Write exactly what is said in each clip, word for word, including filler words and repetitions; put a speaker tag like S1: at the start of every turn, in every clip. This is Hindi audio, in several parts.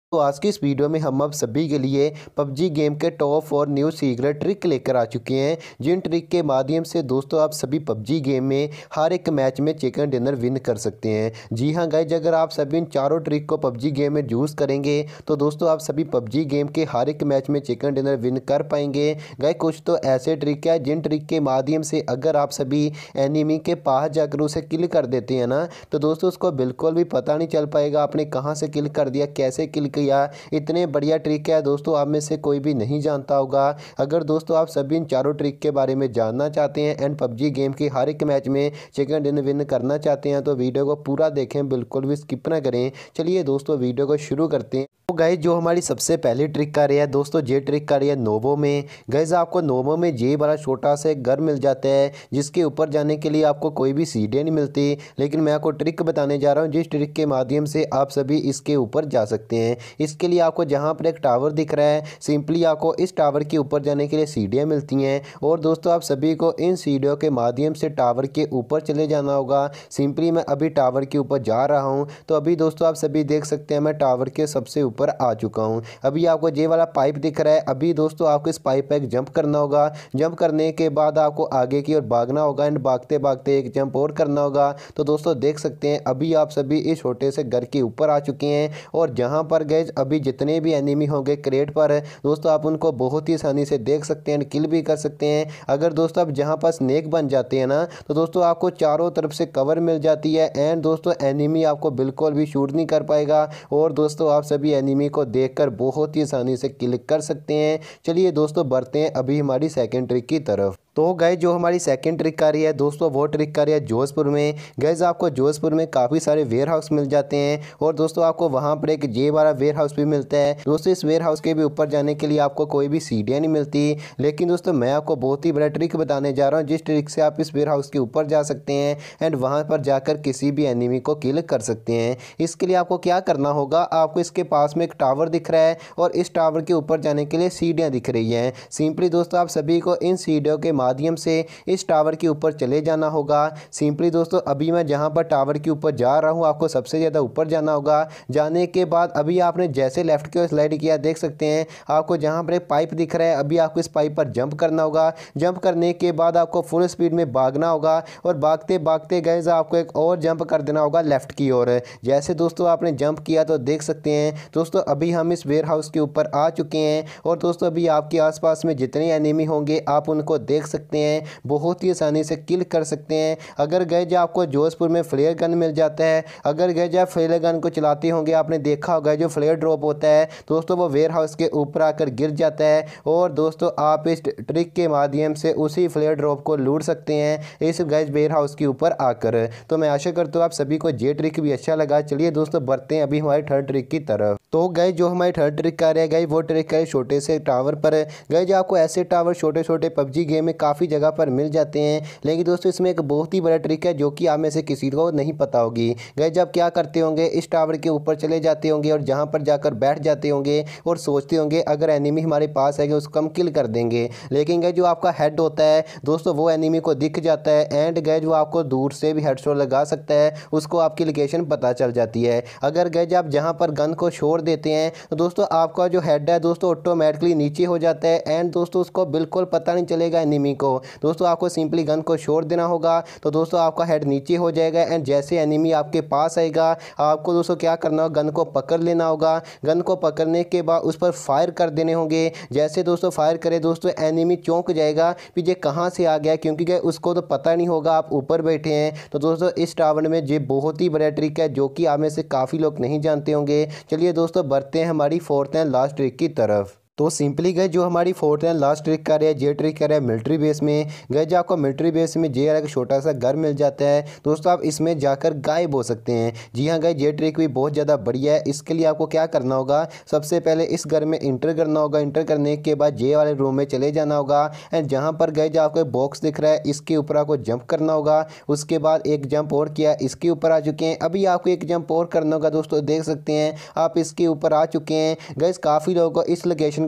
S1: तो आज की इस वीडियो में हम आप सभी के लिए पबजी गेम के टॉप और न्यू सीक्रेट ट्रिक लेकर आ चुके हैं, जिन ट्रिक के माध्यम से दोस्तों आप सभी पबजी गेम में हर एक मैच में चिकन डिनर विन कर सकते हैं। जी हां गाइज, अगर आप सभी इन चारों ट्रिक को पबजी गेम में यूज़ करेंगे तो दोस्तों आप सभी पबजी गेम के हर एक मैच में चिकन डिनर विन कर पाएंगे। गाइज कुछ तो ऐसे ट्रिक है जिन ट्रिक के माध्यम से अगर आप सभी एनिमी के पास जाकर उसे किल कर देते हैं ना, तो दोस्तों उसको बिल्कुल भी पता नहीं चल पाएगा आपने कहाँ से किल कर दिया, कैसे किल किया। इतने बढ़िया ट्रिक है दोस्तों, आप में से कोई भी नहीं जानता होगा। अगर दोस्तों आप सभी इन चारों ट्रिक के बारे में जानना चाहते हैं एंड पबजी गेम के हर एक मैच में चिकन डिनर विन करना चाहते हैं तो वीडियो को पूरा देखें, बिल्कुल भी स्किप ना करें। चलिए दोस्तों वीडियो को शुरू करते हैं। तो गाइज जो हमारी सबसे पहली ट्रिक कर रही है दोस्तों, ये ट्रिक कर रही है नोवो में। गाइज आपको नोवो में ये बड़ा छोटा सा एक घर मिल जाता है जिसके ऊपर जाने के लिए आपको कोई भी सीढ़ियाँ नहीं मिलती, लेकिन मैं आपको ट्रिक बताने जा रहा हूँ जिस ट्रिक के माध्यम से आप सभी इसके ऊपर जा सकते हैं। इसके लिए आपको जहाँ पर एक टावर दिख रहा है, सिंपली आपको इस टावर के ऊपर जाने के लिए सीढ़ियाँ मिलती हैं और दोस्तों आप सभी को इन सीढ़ियों के माध्यम से टावर के ऊपर चले जाना होगा। सिंपली मैं अभी टावर के ऊपर जा रहा हूँ, तो अभी दोस्तों आप सभी देख सकते हैं मैं टावर के सबसे ऊपर आ चुका हूं। अभी आपको ये वाला पाइप दिख रहा है, अभी दोस्तों आपको इस पाइप पे एक जंप करना होगा। जंप करने के बाद आपको आगे की ओर भागना होगा एंड भागते भागते एक जंप और करना होगा। तो दोस्तों देख सकते हैं अभी आप सभी इस छोटे से घर के ऊपर आ चुके हैं और जहां पर गए अभी जितने भी एनिमी होंगे क्रेट पर दोस्तों आप उनको बहुत ही आसानी से देख सकते हैं, किल भी कर सकते हैं। अगर दोस्तों आप जहां पर स्नेक बन जाते हैं ना, तो दोस्तों आपको चारों तरफ से कवर मिल जाती है एंड दोस्तों एनिमी आपको बिल्कुल भी शूट नहीं कर पाएगा और दोस्तों आप सभी एनिमी को देखकर बहुत ही आसानी से किल कर सकते हैं। चलिए दोस्तों बढ़ते हैं अभी हमारी सेकंड ट्रिक की तरफ। तो गए जो हमारी सेकंड ट्रिक आ रही है दोस्तों, वो ट्रिक आ रही है जोधपुर में। गैस आपको जोधपुर में काफ़ी सारे वेयर हाउस मिल जाते हैं और दोस्तों आपको वहां पर एक जे वाला वेयर हाउस भी मिलता है। दोस्तों इस वेयर हाउस के भी ऊपर जाने के लिए आपको कोई भी सीढ़ियाँ नहीं मिलती, लेकिन दोस्तों मैं आपको बहुत ही बड़ा ट्रिक बताने जा रहा हूँ जिस ट्रिक से आप इस वेयर हाउस के ऊपर जा सकते हैं एंड वहाँ पर जाकर किसी भी एनिमी को किल कर सकते हैं। इसके लिए आपको क्या करना होगा, आपको इसके पास में एक टावर दिख रहा है और इस टावर के ऊपर जाने के लिए सीढ़ियाँ दिख रही हैं। सिंपली दोस्तों आप सभी को इन सीढ़ियों के माध्यम से इस टावर के ऊपर चले जाना होगा। सिंपली दोस्तों अभी मैं जहां पर टावर के ऊपर जा रहा हूं आपको सबसे ज़्यादा ऊपर जाना होगा। जाने के बाद अभी आपने जैसे लेफ्ट की ओर स्लाइड किया देख सकते हैं आपको जहां पर एक पाइप दिख रहा है, अभी आपको इस पाइप पर जंप करना होगा। जंप करने के बाद आपको फुल स्पीड में भागना होगा और भागते भागते गए आपको एक और जंप कर देना होगा लेफ्ट की ओर। जैसे दोस्तों आपने जंप किया तो देख सकते हैं दोस्तों अभी हम इस वेयर हाउस के ऊपर आ चुके हैं और दोस्तों अभी आपके आसपास में जितने एनिमी होंगे आप उनको देख सकते हैं, बहुत ही आसानी से किल कर सकते हैं। अगर गए जो आपको जोधपुर में फ्लेयर गन मिल जाता है, अगर गए जो फ्लेयर गन को चलाते होंगे आपने देखा होगा जो फ्लेयर ड्रॉप होता है दोस्तों वो वेयर हाउस के ऊपर आकर गिर जाता है और दोस्तों आप इस ट्रिक के माध्यम से उसी फ्लेयर ड्रॉप को लूट सकते हैं इस गैस वेयर हाउस के ऊपर आकर। तो मैं आशा करता हूँ आप सभी को ये ट्रिक भी अच्छा लगा। चलिए दोस्तों बढ़ते हैं अभी हमारी थर्ड ट्रिक की तरफ। तो गए जो हमारी थर्ड ट्रिक कर रहे हैं गए वो ट्रिक है छोटे से टावर पर। गए जो आपको ऐसे टावर छोटे छोटे पबजी गेम में काफ़ी जगह पर मिल जाते हैं, लेकिन दोस्तों इसमें एक बहुत ही बड़ा ट्रिक है जो कि आप में से किसी को नहीं पता होगी। गए जब क्या करते होंगे इस टावर के ऊपर चले जाते होंगे और जहां पर जाकर बैठ जाते होंगे और सोचते होंगे अगर एनिमी हमारे पास है उसको हम किल कर देंगे, लेकिन गए जो आपका हेड होता है दोस्तों वो एनिमी को दिख जाता है एंड गए जो आपको दूर से भी हेडशॉट लगा सकता है, उसको आपकी लोकेशन पता चल जाती है। अगर गए जब जहाँ पर गन को छोड़ देते हैं तो दोस्तों आपका जो हेड है दोस्तों ऑटोमेटिकली नीचे हो जाता है एंड दोस्तों उसको बिल्कुल पता नहीं चलेगा एनिमी को। दोस्तों आपको सिंपली गन को छोड़ देना होगा तो दोस्तों आपका हेड नीचे हो जाएगा एंड जैसे एनिमी आपके पास आएगा आपको दोस्तों क्या करना होगा, गन को पकड़ लेना होगा। गन को पकड़ने के बाद उस पर फायर कर देने होंगे। जैसे दोस्तों फायर करे दोस्तों एनिमी चौंक जाएगा कि ये कहाँ से आ गया, क्योंकि उसको तो पता नहीं होगा आप ऊपर बैठे हैं। तो दोस्तों इस टावर में ये बहुत ही बड़ा ट्रिक है जो कि आप में से काफ़ी लोग नहीं जानते होंगे। चलिए दोस्तों बढ़ते हैं हमारी फोर्थ एंड लास्ट ट्रिक की तरफ। तो सिंपली गए जो हमारी फोर्थ एंड लास्ट ट्रिक कर रहे हैं जे ट्रिक कर रहे हैं मिलिट्री बेस में। गए जो आपको मिलिट्री बेस में जे एक छोटा सा घर मिल जाता है दोस्तों आप इसमें जाकर गायब हो सकते हैं। जी हाँ गए ये ट्रिक भी बहुत ज़्यादा बढ़िया है। इसके लिए आपको क्या करना होगा, सबसे पहले इस घर में इंटर करना होगा। इंटर करने के बाद जे वाले रूम में चले जाना होगा एंड जहाँ पर गए जो आपको बॉक्स दिख रहा है इसके ऊपर आपको जंप करना होगा। उसके बाद एक जंप और किया, इसके ऊपर आ चुके हैं। अभी आपको एक जंप और करना होगा दोस्तों, देख सकते हैं आप इसके ऊपर आ चुके हैं। गैस काफ़ी लोगों को इस लोकेशन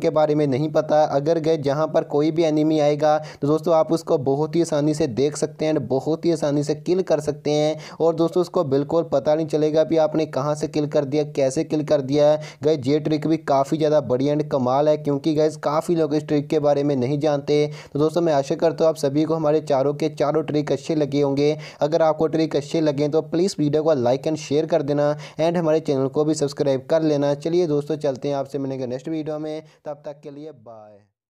S1: के बारे में नहीं पता, अगर गए जहाँ पर कोई भी एनिमी आएगा तो दोस्तों आप उसको बहुत ही आसानी से देख सकते हैं, बहुत ही आसानी से किल कर सकते हैं। और दोस्तों उसको बिल्कुल पता नहीं चलेगा भी आपने कहाँ से किल कर दिया, कैसे किल कर दिया है। गाइस ये ट्रिक भी काफ़ी ज़्यादा बढ़िया एंड कमाल है, क्योंकि गाइस काफ़ी लोग इस ट्रिक के बारे में नहीं जानते। तो दोस्तों मैं आशा करता हूँ आप सभी को हमारे चारों के चारों ट्रिक अच्छे लगे होंगे। अगर आपको ट्रिक अच्छे लगे तो प्लीज़ वीडियो को लाइक एंड शेयर कर देना एंड हमारे चैनल को भी सब्सक्राइब कर लेना। चलिए दोस्तों चलते हैं, आपसे मिलेंगे नेक्स्ट वीडियो में, तब तक के लिए बाय।